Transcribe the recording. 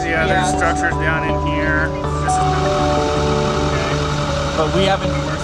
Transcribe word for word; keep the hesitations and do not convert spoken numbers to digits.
Yeah, there's Yeah. structures down in here. This is But we haven't